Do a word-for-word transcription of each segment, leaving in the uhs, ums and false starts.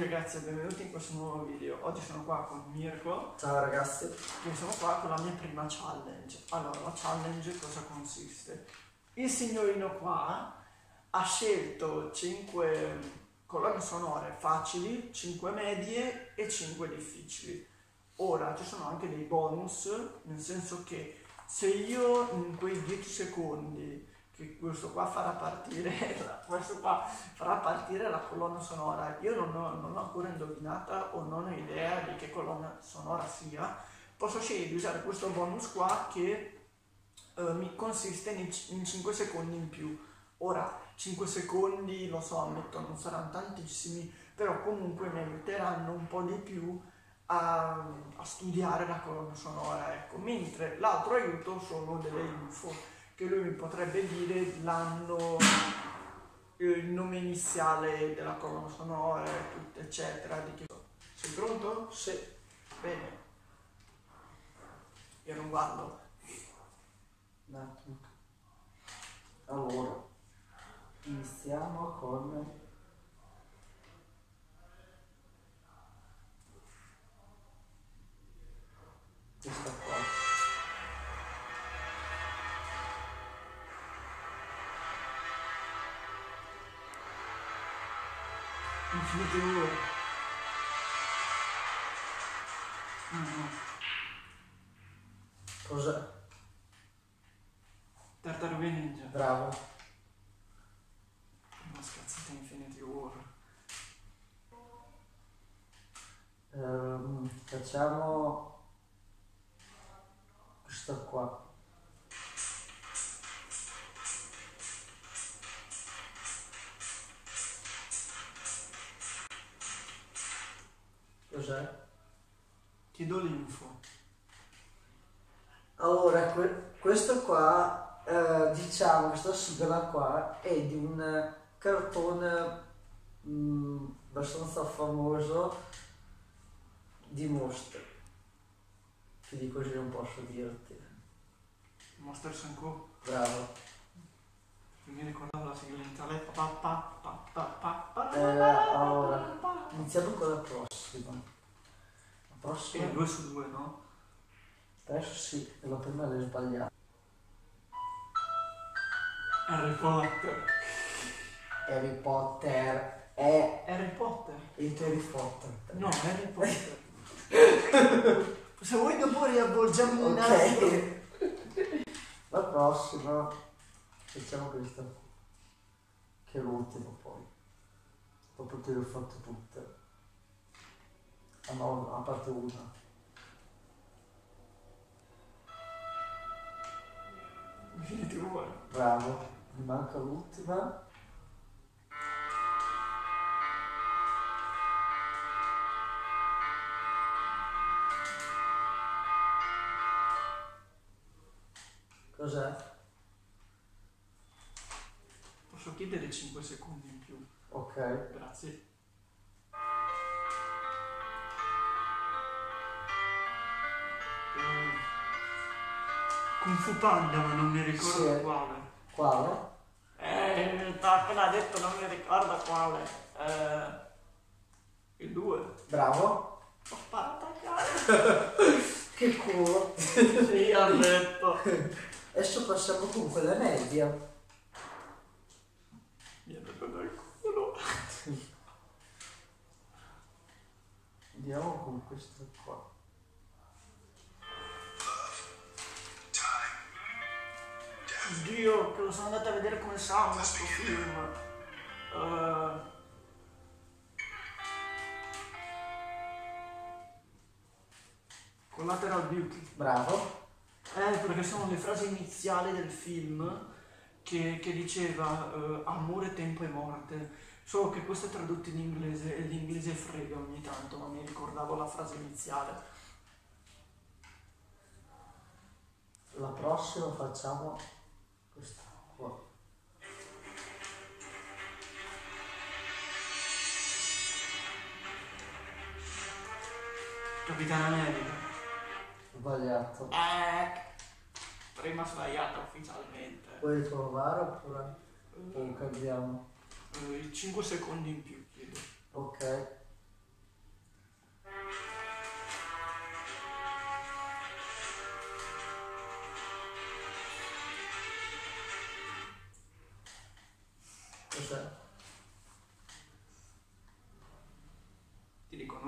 ragazzi e benvenuti in questo nuovo video. Oggi sono qua con Mirko. Ciao ragazzi. E sono qua con la mia prima challenge. Allora, la challenge cosa consiste? Il signorino qua ha scelto cinque colonne sonore facili, cinque medie e cinque difficili. Ora ci sono anche dei bonus, nel senso che se io in quei dieci secondi che questo qua farà partire questo qua farà partire la colonna sonora, io non ho, non l'ho ancora indovinata o non ho idea di che colonna sonora sia, posso scegliere di usare questo bonus qua che eh, mi consiste in, in cinque secondi in più. Ora cinque secondi, lo so, ammetto, non saranno tantissimi, però comunque mi aiuteranno un po' di più a, a studiare la colonna sonora, ecco. Mentre l'altro aiuto sono delle info che lui mi potrebbe dire l'anno, il nome iniziale della colonna sonora, tutto eccetera. Di che... Sei pronto? Sì. Bene. Io non guardo. Un attimo. Allora, iniziamo con questa qua. Infinite ore. Ah, no. Cos'è? Tartarughe Ninja. Bravo. Una scazzata Infinity War. Ehm, facciamo questa qua. Cos'è? Ti do l'info. Allora, que- questo qua, eh, diciamo, questa sigla qua è di un cartone mh, abbastanza famoso di mostre. Che di così non posso dirti. Monster Sanko. Bravo. Mi ricordavo la sigla iniziale. Pa, pa, pa, pa, pa, pa, Eh, allora, iniziamo con la prossima. La prossima. E due su due, no? Adesso sì, e la prima l'hai sbagliata. Harry Potter. Harry Potter è Harry Potter? il Harry Potter. No, Harry Potter. Se vuoi dopo riavvolgiamo un altro. Ok. La prossima facciamo questa qua, che è l'ultima poi. Dopo te le ho fatte tutte. Ah no, a parte una. Infinity War. Bravo, mi manca l'ultima. Cos'è? Posso chiedere cinque secondi in più? Ok. Grazie. Uh, Kung Fu Panda, ma non mi ricordo Sì. quale. Quale? Eh, t'ha appena detto, non mi ricordo quale. Eh, il due. Bravo. Ho sparato a caso. Che culo. Sì, ha detto. Adesso passiamo con quella media. Mi ha detto dal culo. Andiamo con questa qua. Oddio, che lo sono andato a vedere come sa questo film. Uh, Collateral Beauty. Bravo. Eh, perché sono le frasi iniziali del film che, che diceva uh, amore, tempo e morte. Solo che questo è tradotto in inglese e l'inglese frega ogni tanto, ma mi ricordavo la frase iniziale. La prossima facciamo questa qua. Capitano America. Sbagliato. Eh, prima sbagliata ufficialmente. Puoi provare oppure o cambiamo? Uh, cinque secondi in più, chiedo. Ok.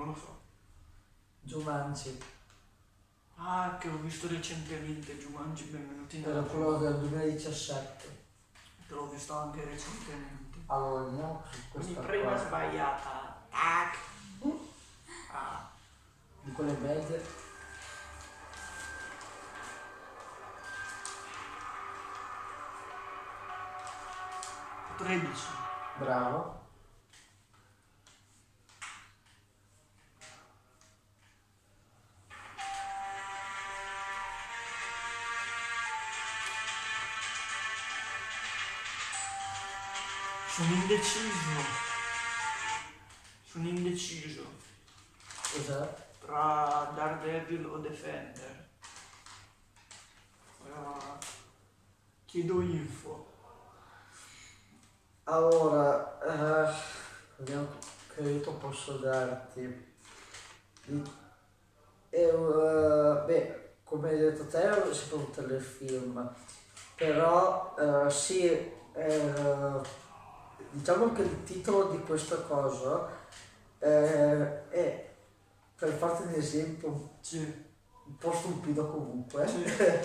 non lo so. Jumanji. Ah, che ho visto recentemente Jumanji, benvenuti Era nella quello del duemiladiciassette. Te l'ho visto anche recentemente. Allora, andiamo su Quindi questa prima qua. sbagliata. Tac. Ah. Di quelle medie. tredici. Bravo. Sono indeciso. Sono indeciso. Cos'è? Tra Daredevil o Defender. Allora, chiedo info. Allora, eh, vediamo che aiuto posso darti. E, eh, beh, come hai detto te, ho sempre un telefilm, però eh, sì, eh, diciamo che il titolo di questa cosa eh, è, per farti un esempio, Sì. un po' stupido comunque. Sì.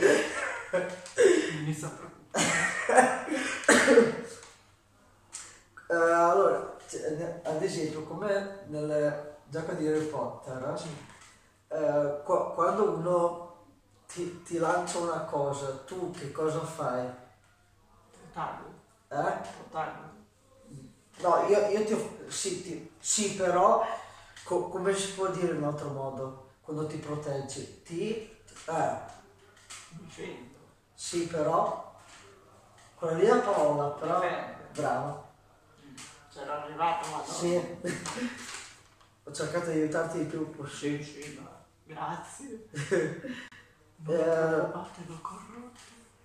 Mi sta preoccupando. Eh, allora, cioè, ad esempio, come nel gioco di Harry Potter, Sì. eh, qua- quando uno ti, ti lancia una cosa, tu che cosa fai? Taglio. Eh? Taglio. No, io, io ti, off- sì, ti- sì, però co- come si può dire in un altro modo? Quando ti proteggi, ti... Eh, Difendo. sì, però... Quella lì è la parola, però... Difende. Bravo. C'era arrivato, ma no. Sì. Ho cercato di aiutarti il più possibile. Sì, sì, ma grazie. Eh, Batelo corrotto.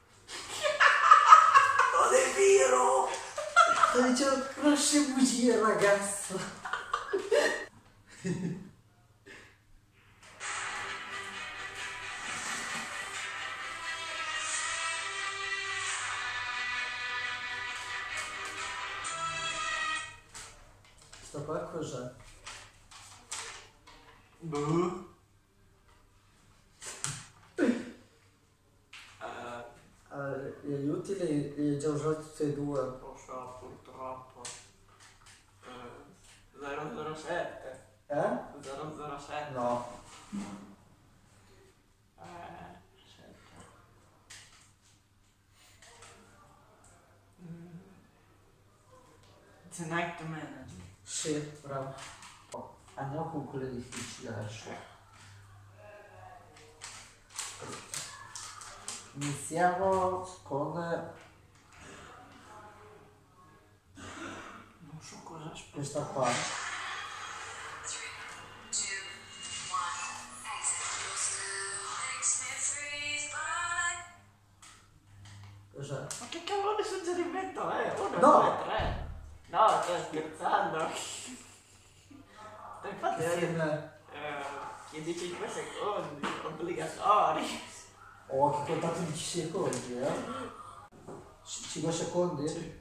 Non è vero! Sto dicendo grosse bugie, ragazzo. Sto qua cos'è? Boh. Uh, gli aiuti li, li ho già usati tutti e due. Lo so, purtroppo. Eh, zero zero sette. Eh? zero zero sette. No. Eh, sette. Mm. The Night Manager. Sì, bravo. Oh, andiamo con quelle difficili adesso. Iniziamo con... Non so cosa aspettare. questa qua. Cos'è? Ma che cavolo di suggerimento è? Uno, No. due, tre. No, stai scherzando. Infatti, Che film eh, è? chiedi cinque secondi, obbligatori. Oh, che contato dieci secondi, eh? cinque secondi? Sì.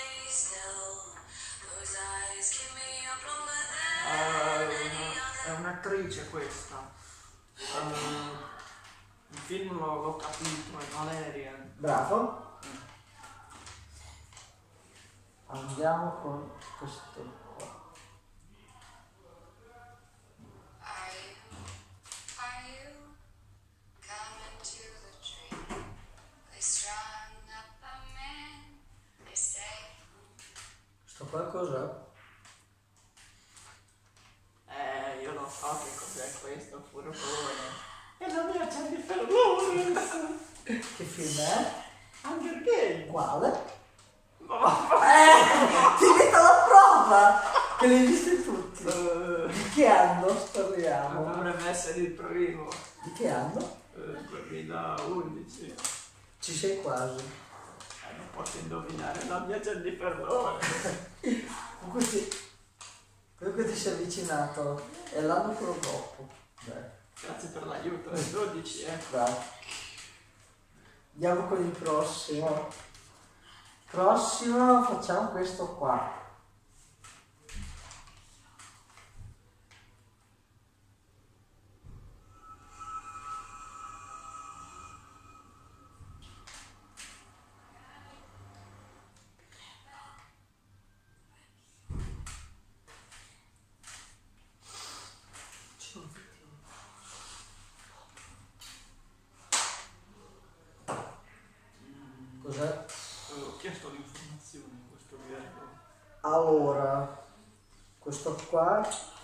Uh, è un'attrice questa. Uh, il film l'ho, l'ho capito, è Valerian. Bravo. Andiamo con questo qua. Questo qua cos'è? Eh, io non so che cos'è questo furgone. È la mia Jennifer Lawrence. Che film è? Hunger Games. Quale? Oh, Eh! Ti metto alla prova! Che li hai visti tutti. eh, Di che anno parliamo? dovrebbe essere il primo. Di che anno? Eh, duemilaundici. Ci sei quasi. Eh, non posso indovinare la mia Jennifer Lawrence. Comunque ti, comunque ti sei avvicinato. È l'anno quello dopo. Dai, Grazie per l'aiuto, è dodici, eh. bravo. Andiamo con il prossimo. Prossimo facciamo questo qua. Allora, questo qua,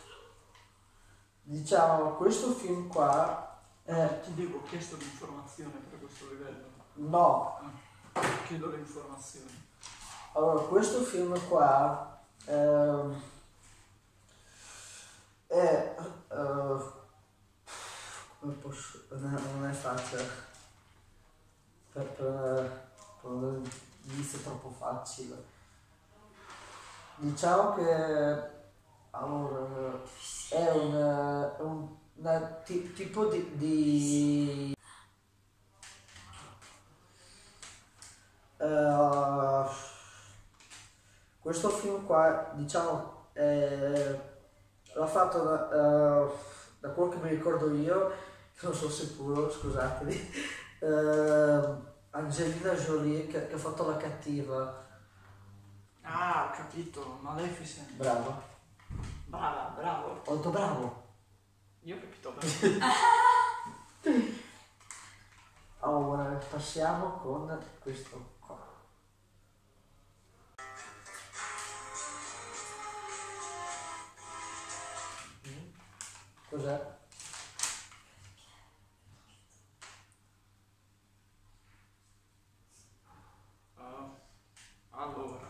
diciamo, questo film qua, Eh, ti dico, ho chiesto l'informazione per questo livello. no, Ah, chiedo le informazioni. allora, questo film qua ehm, è, eh, come posso, non è non è facile, per, per, per un inizio troppo facile. Diciamo che allora, è un, è un una ti- tipo di, di eh, questo film qua, diciamo, eh, l'ha fatto da, eh, da quello che mi ricordo io, che non sono sicuro, scusatemi, eh, Angelina Jolie che, che ha fatto la cattiva. Ah, ho capito, Maleficent. Bravo. Brava, bravo. Molto bravo. Io ho capito bene. Allora, passiamo con questo qua. Cos'è? Ah, allora,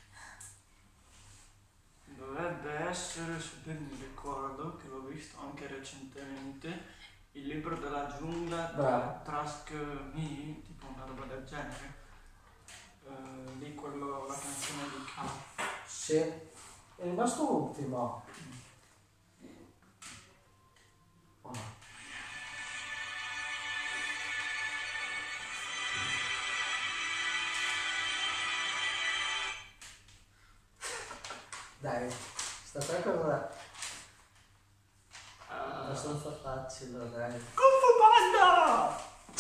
dovrebbe essere, se ben mi ricordo, che l'ho visto anche recentemente, il libro della giungla Bravo. di Trask Me, tipo una roba del genere. Eh, di quello, la canzone di K. Sì. È rimasto l'ultimo. Oh. Dai, sta qua cosa è abbastanza facile, dai. Kung Fu Panda!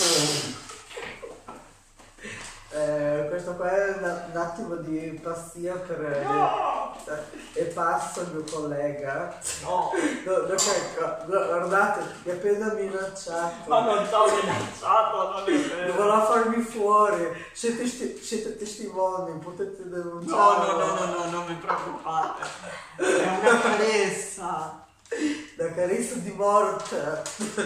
Eh, questo qua è un, un attimo di pazzia per No! e passa il mio collega. No! No, no, ecco, no, guardate, mi ha appena minacciato. Ma non t'ho minacciato, non è vero! Voleva farmi fuori. Siete, testi- siete testimoni, potete No, denunciare. no, no, no, no, non vi preoccupate. È una carezza. La carezza di morte.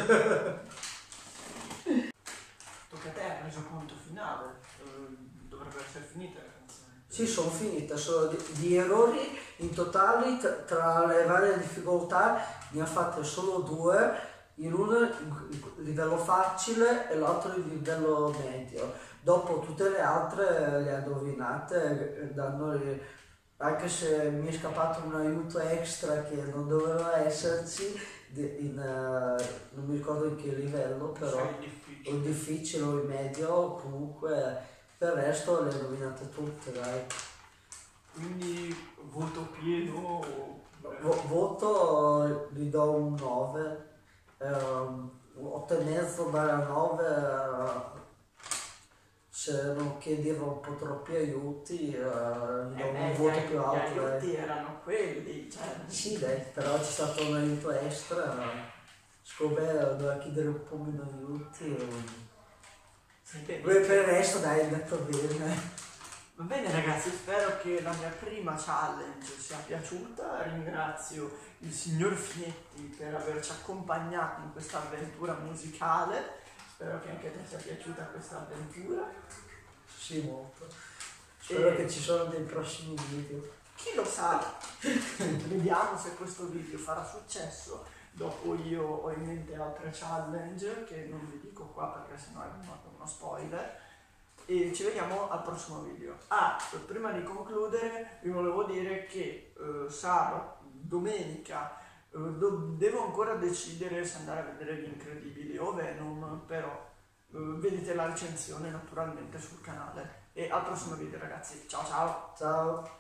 Tocca a te, hai reso conto finale. Eh, Dovrebbe essere finita la canzone. Sì, sono finita, sono di, di errori in totale t- tra le varie difficoltà ne ha fatte solo due, in uno in, in livello facile e l'altro in livello medio. Dopo tutte le altre le ha indovinate, eh, dandogli, anche se mi è scappato un aiuto extra che non doveva esserci, di- in, eh, non mi ricordo in che livello, però Sei o difficile. in difficile o in medio, comunque per il resto le ho indovinate tutte, dai. Quindi voto pieno o... Vo- voto gli do un nove, ehm, otto e mezzo barra nove, eh, se non chiedeva un po' troppi aiuti, eh, gli do Eh un beh, voto gli, più gli alto, dai. aiuti erano quelli, cioè... Sì, dai, però c'è stato un aiuto extra, siccome doveva chiedere un po' meno aiuti. eh. Sì, che- Poi per il resto dai, è andato bene. Va bene ragazzi, spero che la mia prima challenge sia piaciuta. Ringrazio il signor Fietti per averci accompagnato in questa avventura musicale. Spero che anche a te sia piaciuta questa avventura. Sì, molto. Spero E- che ci sono dei prossimi video. Chi lo sa? Vediamo se questo video farà successo. Dopo io ho in mente altre challenge che non vi dico qua perché sennò è uno, uno spoiler. E ci vediamo al prossimo video. Ah, prima di concludere vi volevo dire che eh, sarò domenica, eh, do- devo ancora decidere se andare a vedere Gli Incredibili o Venom, però eh, vedete la recensione naturalmente sul canale. E al prossimo video ragazzi, ciao ciao! Ciao.